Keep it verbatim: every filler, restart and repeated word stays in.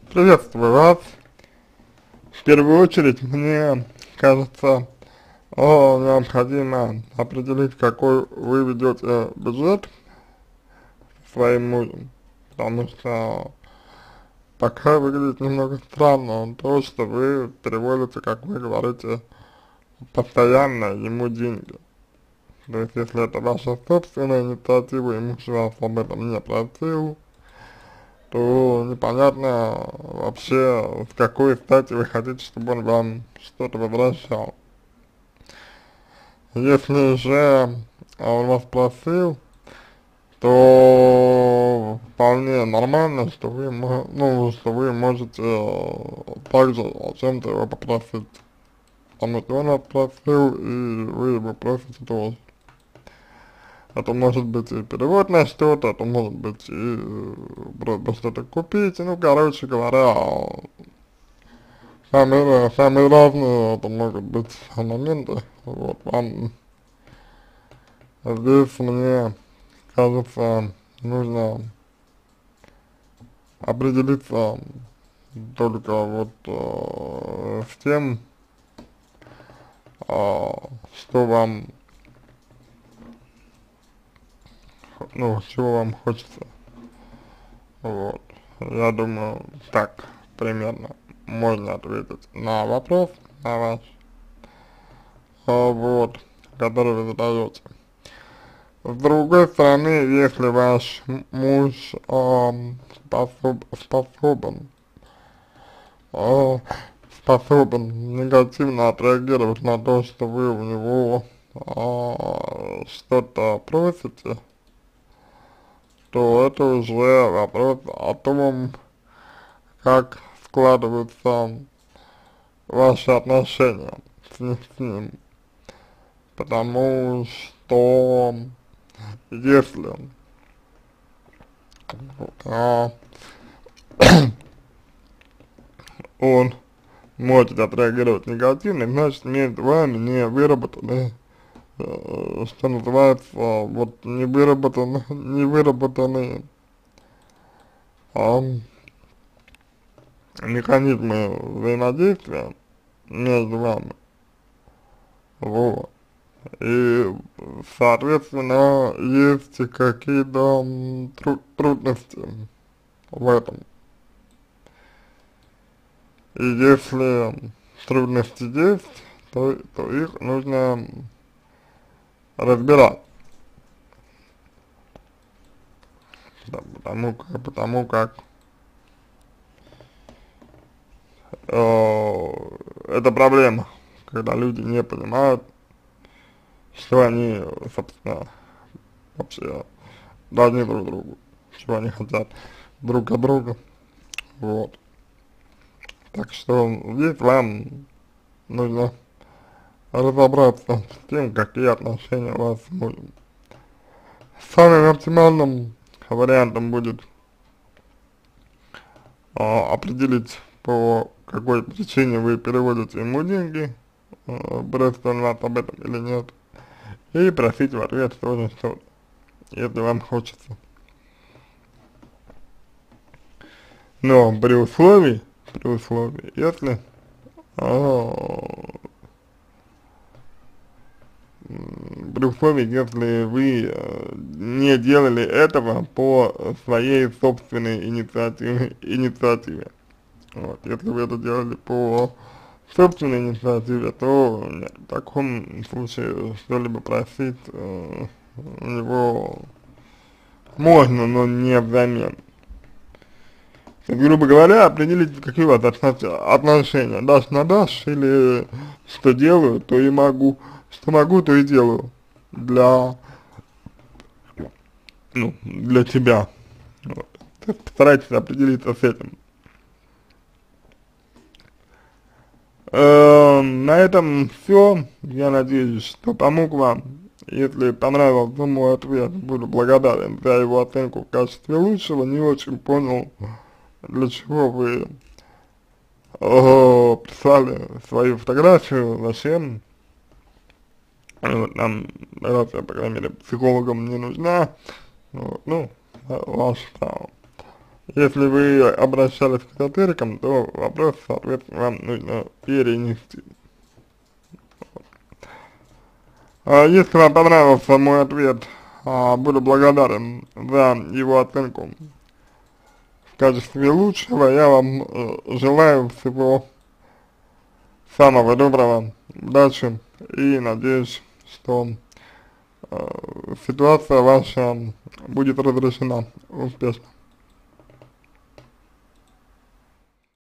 Приветствую вас. В первую очередь, мне кажется, о, необходимо определить, какой вы ведете бюджет своим мужем, потому что пока выглядит немного странно то, что вы переводите, как вы говорите, постоянно ему деньги. То есть, если это ваша собственная инициатива, и муж вас об этом не просил, то непонятно вообще, с какой стати вы хотите, чтобы он вам что-то возвращал. Если же он вас просил, то вполне нормально, что вы, ну, что вы можете также о чем-то его попросить. Потому что он вас просил, и вы его просите тоже. Это может быть и перевод на что-то, это может быть и просто что-то купить, ну, короче говоря, самые, самые разные это могут быть моменты. Вот, вам здесь, мне кажется, нужно определиться только вот э, с тем, э, что вам, ну, чего вам хочется. Вот, я думаю, так примерно можно ответить на вопрос, на ваш, а, вот, который вы задаете. С другой стороны, если ваш муж эм, способ, способен, э, способен негативно отреагировать на то, что вы у него э, что-то просите, то это уже вопрос о том, как складываются ваши отношения с, ним, с ним. Потому что если а, он может отреагировать негативно, значит между вами не выработаны, э, что называется, вот не выработаны, не выработаны а, механизмы взаимодействия между вами. Вот. И, соответственно, есть какие-то тру трудности в этом. И если трудности есть, то, то их нужно разбирать. Да, потому, как- потому как э, это проблема, когда люди не понимают, что они, собственно, вообще должны друг другу, чего они хотят друг от друга. Вот. Так что здесь вам нужно разобраться с тем, какие отношения у вас с мужем. Самым оптимальным вариантом будет а, определить, по какой причине вы переводите ему деньги, а, просит он вас об этом или нет, и просить в ответ тоже что-то, если вам хочется. Но при условии, при условии, если а, при условии, если вы э, не делали этого по своей собственной инициативе, инициативе. Вот, если вы это делали по собственной инициативе, то нет, в таком случае что-либо просить э, у него можно, но не взамен. То есть, грубо говоря, определить, какие у вас отношения, дашь на дашь, или что делаю, то и могу, что могу, то и делаю для, ну, для тебя. Вот. Постарайтесь определиться с этим. Э, на этом все. Я надеюсь, что помог вам. Если понравился мой ответ, буду благодарен за его оценку в качестве лучшего. Не очень понял, для чего вы э, прислали свою фотографию, зачем. Вот, нам, фотография, по крайней мере, психологам не нужна. Вот, ну, ваше право. Если вы обращались к эзотерикам, то вопрос, соответственно, вам нужно перенести. А если вам понравился мой ответ, а, буду благодарен за его оценку в качестве лучшего. Я вам э, желаю всего самого доброго, удачи и надеюсь, что э, ситуация ваша будет разрешена успешно.